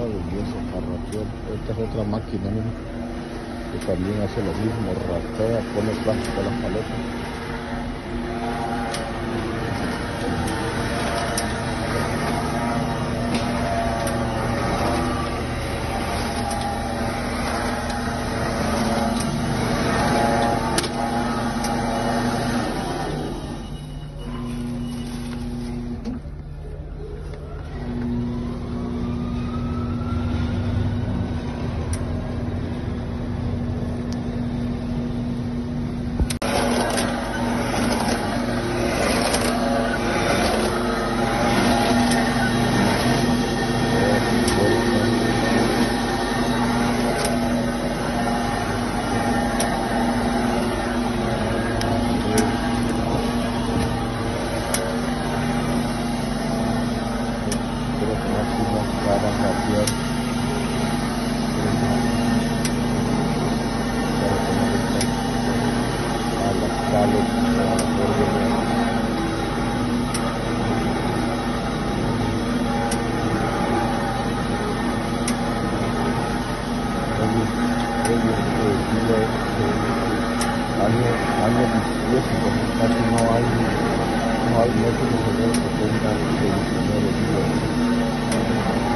cosa belleza, Carraqueo. Esta es otra máquina, miren, que también hace lo mismo, rapea, pone plástico a las paletas. Año 18, casi no hay métodos de ver que tengan 29 días.